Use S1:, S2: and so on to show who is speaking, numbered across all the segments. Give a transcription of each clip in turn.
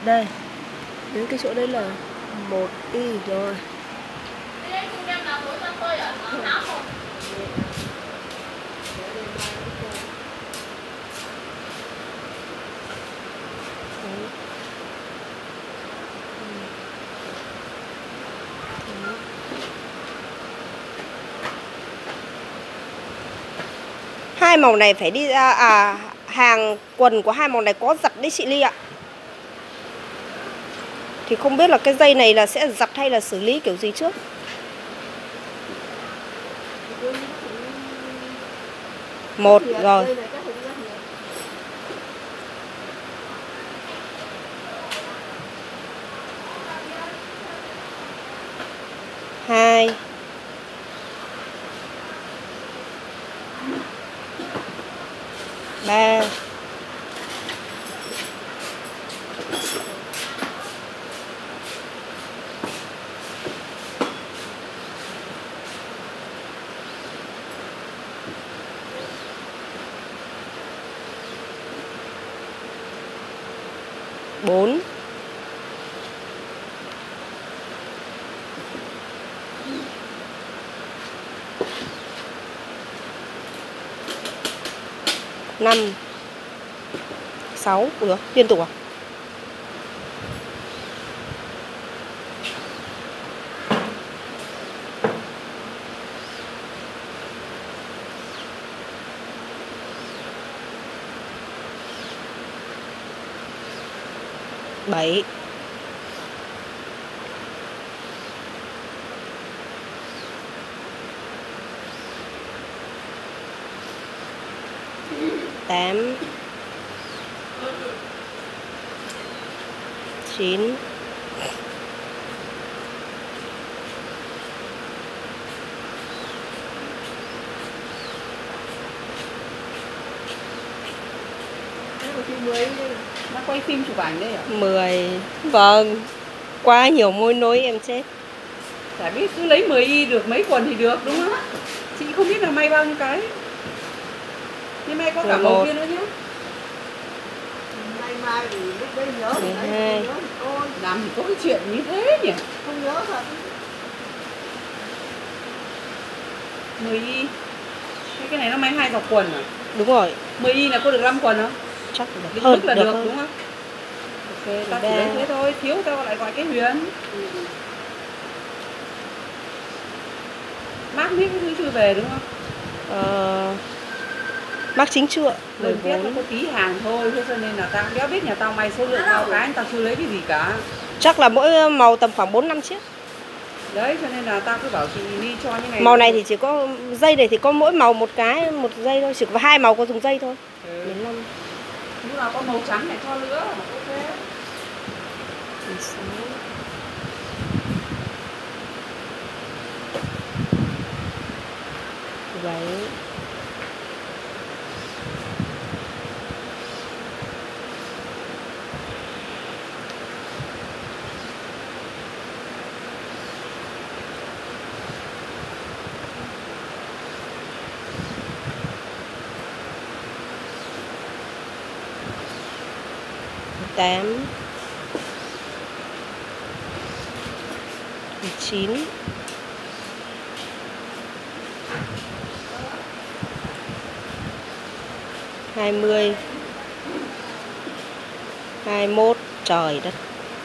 S1: Đây, đến cái chỗ đây là 1Y rồi. Hai màu này phải đi ra hàng quần của hai màu này có giặt đấy chị Ly ạ. Thì không biết là cái dây này là sẽ giặt hay là xử lý kiểu gì trước. Một rồi. Hai. Ba. Bốn. Năm. Sáu. Ủa, liên tục à? Bảy. Tám. Chín.
S2: Nó quay phim chụp ảnh đây à?
S1: 10. Vâng. Quá nhiều mối nối em chết.
S2: Chả biết cứ lấy 10Y được mấy quần thì được đúng không? Chị không biết là may bao nhiêu cái. Nhưng may có cả màu kia nữa nhé.
S3: Mai thì lúc đấy nhớ.
S1: 12.
S2: Làm thì có cái chuyện như thế nhỉ?
S3: Không nhớ thật.
S2: 10Y. Cái này nó may 2 dọc quần à?
S1: Đúng rồi.
S2: 10Y là có được 5 quần không?
S1: Chắc được
S2: Hơn
S1: hơn
S2: là được
S1: hơn.
S2: đúng không? Ok, ta chỉ lấy thế thôi, thiếu tao lại gọi cái Huyền. Mác miếng cái thứ chưa về đúng không?
S1: Mác chính chưa?
S2: Đơn viết nó có tí hàng thôi, thế cho nên là tao cũng đéo biết nhà tao may số lượng bao cái, tao chưa lấy cái gì cả.
S1: Chắc là mỗi màu tầm khoảng 4-5 chiếc.
S2: Đấy, cho nên là tao cứ bảo chị đi cho như này.
S1: Màu này thì chỉ có dây này thì có mỗi màu một cái, một dây thôi, chỉ có 2 màu có dùng dây thôi. 15.
S2: Lúc nào có màu trắng này cho nữa, ok.
S1: 16. 17. 8. 19. 20. 21. Trời đất.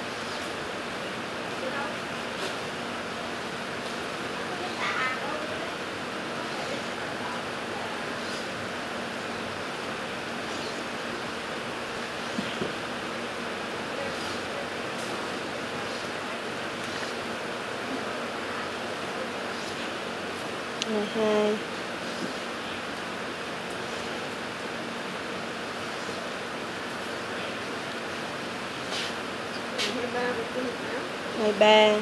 S1: 22. 23.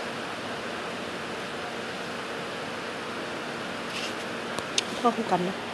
S1: Thôi không cần đâu.